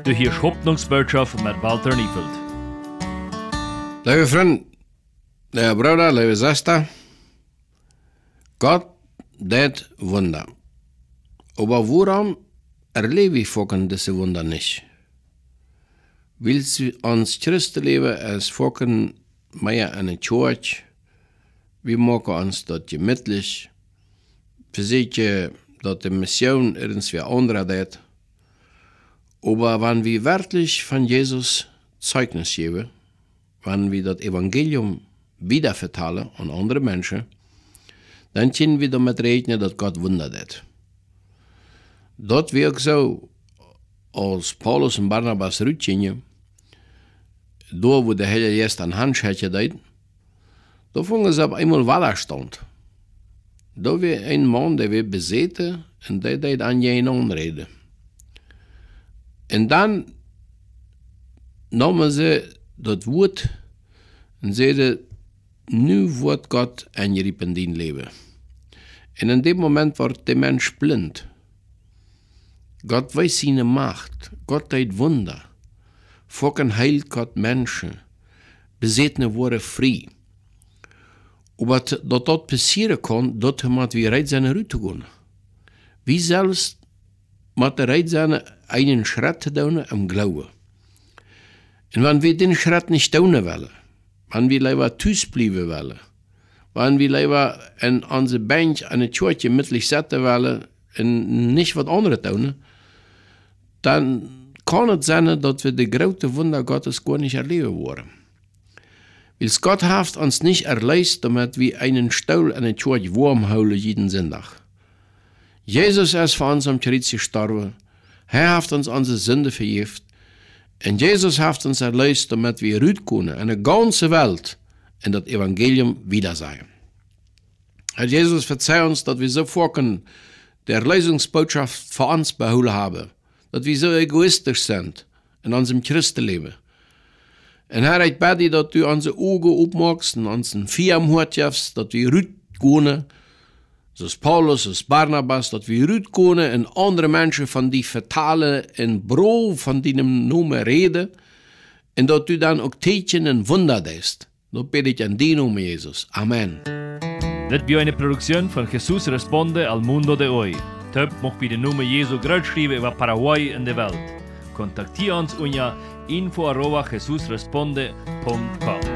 Du hörst Hoffnungs-Botschaft mit Walter Neufeld. Lieve vriend, lieve Bruder, lieve Schwester, Gott deed Wunder. Aber warum erleben wir Volken diese Wunder nicht? Weil sie uns Christen leben als Volken mehr in der Church, wir machen uns dort gemütlich, wir sehen, dass die Mission irgendwie andere deed. Aber wenn wir wirklich von Jesus Zeugnis geben, wenn wir das Evangelium wiedervertellen an andere Menschen, dann können wir damit rechnen, dass Gott Wunder tut. Dort wird so, als Paulus und Barnabas rübergingen, da wo der Heilige Geist an Handschätze deed, da fingen sie auf einmal Wallerstand. Da war ein Mann, der war besäten, und der deed an jeden reden. Und dann nahmen sie das Wort und sagten, nu wird Gott eingeriepen in dein Leben. Und in dem Moment wird der Mensch blind. Gott weiß seine Macht. Gott tut Wunder. Volken heilt Gott Menschen. Besätene wurden frei. Aber dass das passieren kann, dort muss wir reit seine Rüte gehen. Wie selbst muss er reit seine einen Schritt tun im Glauben. Und wenn wir den Schritt nicht tun wollen, wenn wir lieber Tüß bleiben wollen, wenn wir lieber in unsere Bench an der Kirche mittlich setzen wollen und nicht was anderes tun, dann kann es sein, dass wir die großen Wunder Gottes gar nicht erleben wollen. Weil Gott hat uns nicht erleist, damit wir einen Stuhl an der Kirche warm holen jeden Sonntag. Jesus ist für uns am Kreuz gestorben. Er hat uns unsere Sünde vergeben. Und Jesus hat uns erlöst, damit wir rauskommen in die ganze Welt in das Evangelium wiedersehen. Herr Jesus, verzeih uns, dass wir so vorkommen, der Erlösungsbotschaft für uns beholt haben, dass wir so egoistisch sind in unserem Christenleben. Und Herr, ich bete, dass du unsere Augen aufmachst und unseren Firmen hörst, dass wir rauskommen, so Paulus, so Barnabas, dass wir rauskommen und andere Menschen von die vertalen in Brot von deinem Namen reden und dass du dann auch Tätchen und Wunder tust. Das bete ich an den Namen, Jesus. Amen. Das war eine Produktion von Jesus Responde al Mundo de Hoy. Töp macht bei den Namen Jesu groß schreiben über Paraguay in der Welt. Kontaktiere uns unter info@jesusresponde.com.